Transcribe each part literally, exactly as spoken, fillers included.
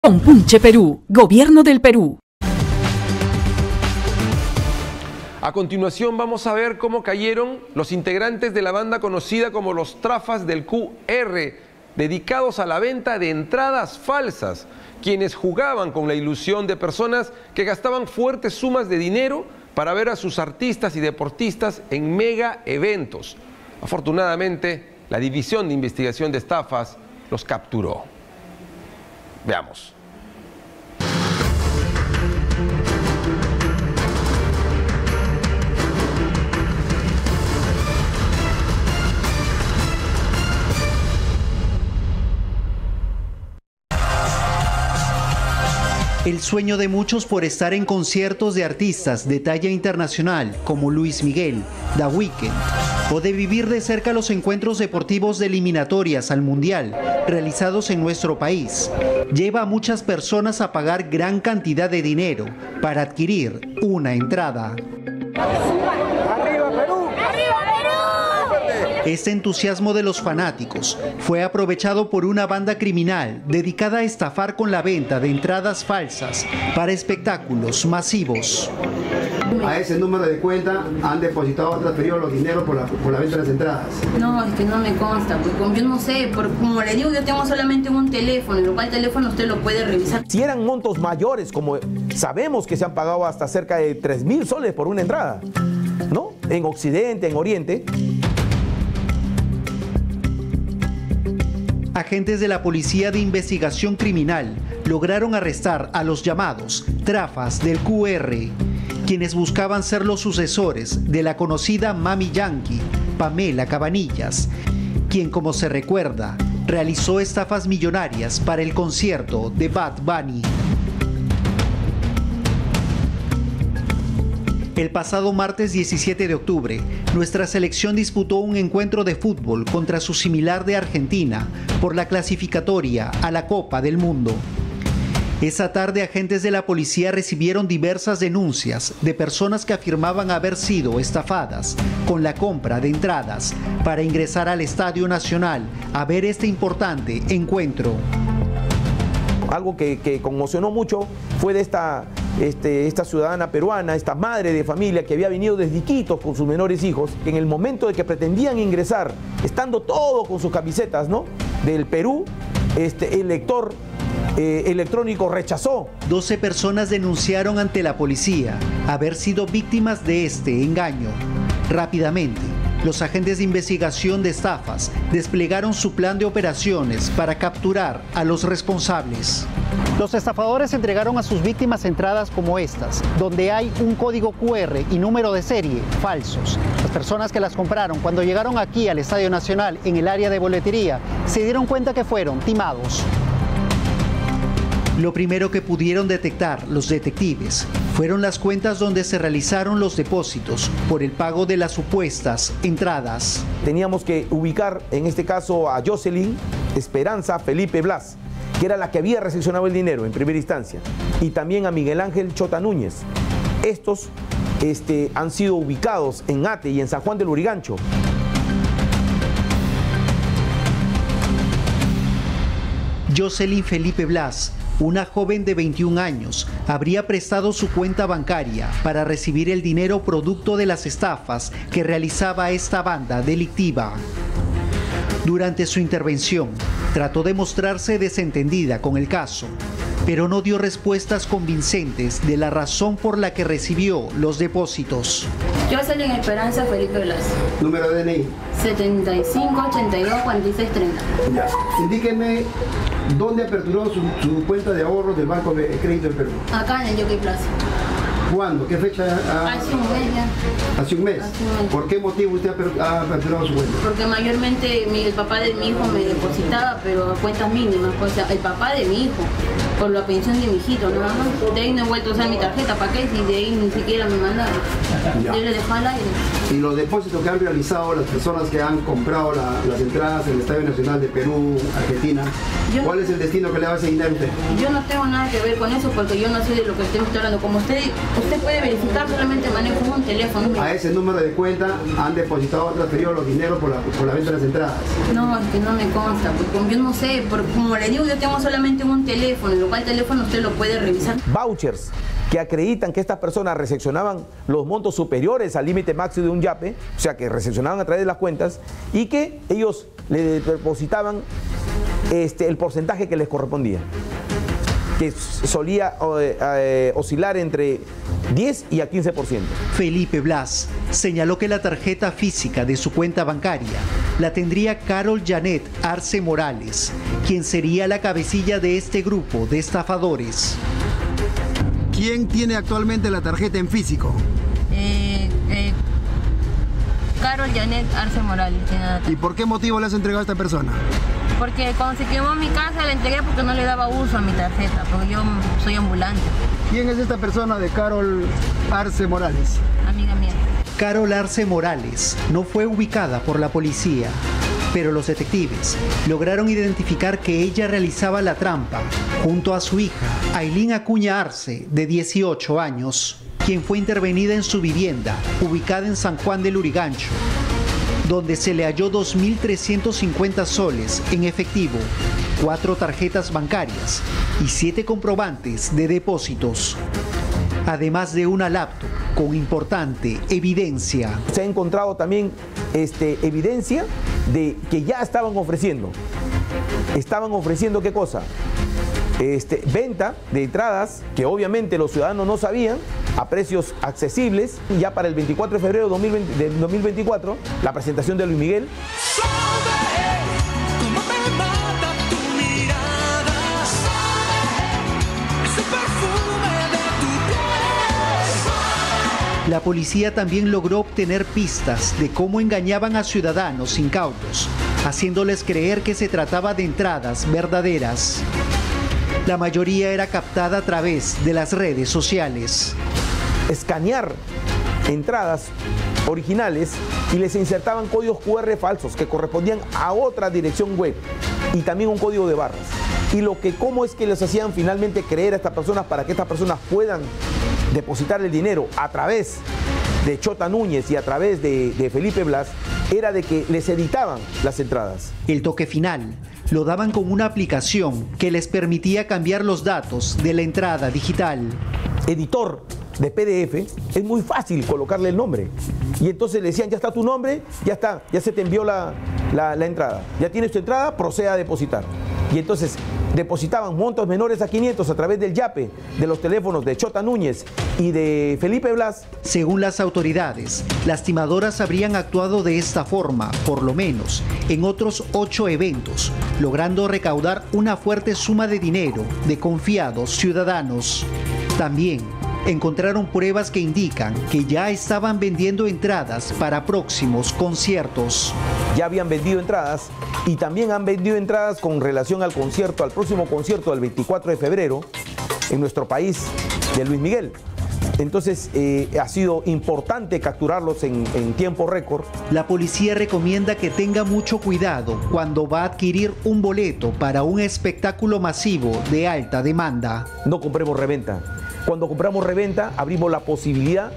Compunche Perú, Gobierno del Perú. A continuación vamos a ver cómo cayeron los integrantes de la banda conocida como los Trafas del Q R, dedicados a la venta de entradas falsas, quienes jugaban con la ilusión de personas que gastaban fuertes sumas de dinero para ver a sus artistas y deportistas en mega eventos. Afortunadamente, la División de Investigación de Estafas los capturó. Veamos. El sueño de muchos por estar en conciertos de artistas de talla internacional como Luis Miguel, The Weeknd, o de vivir de cerca los encuentros deportivos de eliminatorias al Mundial realizados en nuestro país, lleva a muchas personas a pagar gran cantidad de dinero para adquirir una entrada. Este entusiasmo de los fanáticos fue aprovechado por una banda criminal dedicada a estafar con la venta de entradas falsas para espectáculos masivos. A ese número de cuenta han depositado o transferido los dineros por la, por la venta de las entradas. No, es que no me consta, porque yo no sé, porque como le digo, yo tengo solamente un teléfono, en lo cual teléfono usted lo puede revisar. Si eran montos mayores, como sabemos que se han pagado hasta cerca de tres mil soles por una entrada, ¿no? En Occidente, en Oriente. Agentes de la Policía de Investigación Criminal lograron arrestar a los llamados Trafas del Q R, quienes buscaban ser los sucesores de la conocida Mami Yankee, Pamela Cabanillas, quien, como se recuerda, realizó estafas millonarias para el concierto de Bad Bunny. El pasado martes diecisiete de octubre, nuestra selección disputó un encuentro de fútbol contra su similar de Argentina por la clasificatoria a la Copa del Mundo. Esa tarde, agentes de la policía recibieron diversas denuncias de personas que afirmaban haber sido estafadas con la compra de entradas para ingresar al Estadio Nacional a ver este importante encuentro. Algo que, que conmocionó mucho fue de esta, este, esta ciudadana peruana, esta madre de familia que había venido desde Iquitos con sus menores hijos, que en el momento de que pretendían ingresar, estando todo con sus camisetas, ¿no?, del Perú, este, el lector eh, electrónico rechazó. doce personas denunciaron ante la policía haber sido víctimas de este engaño. Rápidamente, los agentes de investigación de estafas desplegaron su plan de operaciones para capturar a los responsables. Los estafadores entregaron a sus víctimas entradas como estas, donde hay un código Q R y número de serie falsos. Las personas que las compraron cuando llegaron aquí al Estadio Nacional en el área de boletería se dieron cuenta que fueron timados. Lo primero que pudieron detectar los detectives fueron las cuentas donde se realizaron los depósitos por el pago de las supuestas entradas. Teníamos que ubicar, en este caso, a Jocelyn Esperanza Felipe Blas, que era la que había recepcionado el dinero en primera instancia, y también a Miguel Ángel Chota Núñez. Estos este, han sido ubicados en Ate y en San Juan del Lurigancho. Jocelyn Felipe Blas, una joven de veintiún años, habría prestado su cuenta bancaria para recibir el dinero producto de las estafas que realizaba esta banda delictiva. Durante su intervención, trató de mostrarse desentendida con el caso, pero no dio respuestas convincentes de la razón por la que recibió los depósitos. Jocelyn Esperanza Felipe Blas. Número de D N I. setenta y cinco, ochenta y dos, cuarenta y seis, treinta. Ya. Indíqueme dónde aperturó su, su cuenta de ahorros del Banco de Crédito del Perú. Acá en el Jockey Plaza. ¿Cuándo? ¿Qué fecha? Ha... Hace un mes ya. ¿Hace un mes? Hace un mes. ¿Por qué motivo usted ha aperturado su cuenta? Porque mayormente mi, el papá de mi hijo me depositaba, pero a cuentas mínimas, pues, el papá de mi hijo, por la pensión de mi hijito, nada más. De ahí no he vuelto a usar mi tarjeta, ¿para qué? Si de ahí ni siquiera me mandaron. Ya. Yo le dejé al aire. Y los depósitos que han realizado las personas que han comprado la, las entradas en el Estadio Nacional de Perú, Argentina, yo, ¿cuál es el destino que le va a ese dinero a usted? Yo no tengo nada que ver con eso porque yo no sé de lo que usted me está hablando. Como usted, usted puede verificar, solamente manejo un teléfono. A ese número de cuenta han depositado o transferido los dineros por la, por la venta de las entradas. No, es que no me consta, porque yo no sé, porque como le digo, yo tengo solamente un teléfono, en lo papá el teléfono, usted lo puede revisar. Vouchers que acreditan que estas personas recepcionaban los montos superiores al límite máximo de un yape, o sea, que recepcionaban a través de las cuentas y que ellos le depositaban este, el porcentaje que les correspondía, que solía eh, eh, oscilar entre diez y a quince por ciento. Felipe Blas señaló que la tarjeta física de su cuenta bancaria la tendría Carol Janet Arce Morales, quien sería la cabecilla de este grupo de estafadores. ¿Quién tiene actualmente la tarjeta en físico? Eh, eh, Carol Janet Arce Morales. ¿Y por qué motivo le has entregado a esta persona? Porque cuando se quemó mi casa la entregué porque no le daba uso a mi tarjeta, porque yo soy ambulante. ¿Quién es esta persona de Carol Arce Morales? Amiga mía. Carol Arce Morales no fue ubicada por la policía, pero los detectives lograron identificar que ella realizaba la trampa junto a su hija, Ailín Acuña Arce, de dieciocho años, quien fue intervenida en su vivienda, ubicada en San Juan del Lurigancho, donde se le halló dos mil trescientos cincuenta soles en efectivo, cuatro tarjetas bancarias y siete comprobantes de depósitos, además de una laptop con importante evidencia. Se ha encontrado también este, evidencia de que ya estaban ofreciendo. ¿Estaban ofreciendo qué cosa? Este, venta de entradas que obviamente los ciudadanos no sabían, a precios accesibles. Y ya para el veinticuatro de febrero de dos mil veinticuatro, la presentación de Luis Miguel. La policía también logró obtener pistas de cómo engañaban a ciudadanos incautos, haciéndoles creer que se trataba de entradas verdaderas. La mayoría era captada a través de las redes sociales. Escanear entradas originales y les insertaban códigos cu erre falsos que correspondían a otra dirección web y también un código de barras. Y lo que cómo es que les hacían finalmente creer a estas personas para que estas personas puedan depositar el dinero a través de Chota Núñez y a través de, de Felipe Blas, era de que les editaban las entradas. El toque final lo daban con una aplicación que les permitía cambiar los datos de la entrada digital. Editor de P D F, es muy fácil colocarle el nombre. Y entonces le decían, ya está tu nombre, ya está, ya se te envió la, la, la entrada. Ya tienes tu entrada, proceda a depositar. Y entonces depositaban montos menores a quinientos a través del yape de los teléfonos de Chota Núñez y de Felipe Blas. Según las autoridades, las timadoras habrían actuado de esta forma, por lo menos, en otros ocho eventos, logrando recaudar una fuerte suma de dinero de confiados ciudadanos. También encontraron pruebas que indican que ya estaban vendiendo entradas para próximos conciertos. Ya habían vendido entradas y también han vendido entradas con relación al concierto, al próximo concierto del veinticuatro de febrero en nuestro país de Luis Miguel. Entonces eh, ha sido importante capturarlos en, en tiempo récord. La policía recomienda que tenga mucho cuidado cuando va a adquirir un boleto para un espectáculo masivo de alta demanda. No compremos reventa. Cuando compramos reventa, abrimos la posibilidad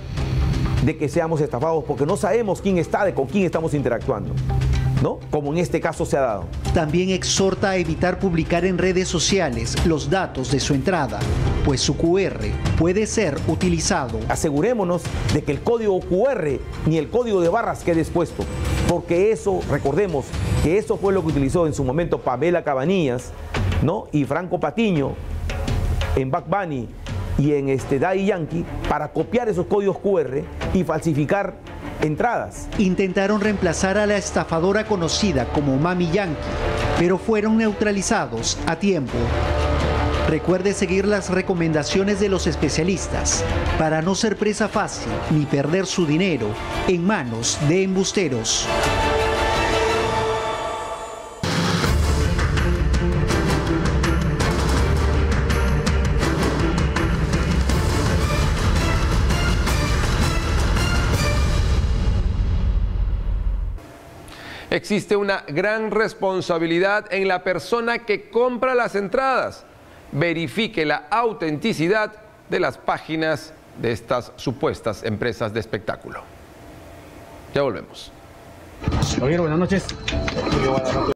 de que seamos estafados porque no sabemos quién está, de con quién estamos interactuando, ¿no? Como en este caso se ha dado. También exhorta a evitar publicar en redes sociales los datos de su entrada, pues su cu erre puede ser utilizado. Asegurémonos de que el código cu erre ni el código de barras quede expuesto, porque eso, recordemos que eso fue lo que utilizó en su momento Pamela Cabanillas, ¿no? Y Franco Patiño en Bad Bunny y en este Daddy Yankee para copiar esos códigos cu erre y falsificar entradas. Intentaron reemplazar a la estafadora conocida como Mami Yankee, pero fueron neutralizados a tiempo. Recuerde seguir las recomendaciones de los especialistas para no ser presa fácil ni perder su dinero en manos de embusteros. Existe una gran responsabilidad en la persona que compra las entradas. Verifique la autenticidad de las páginas de estas supuestas empresas de espectáculo. Ya volvemos. Javier, buenas noches.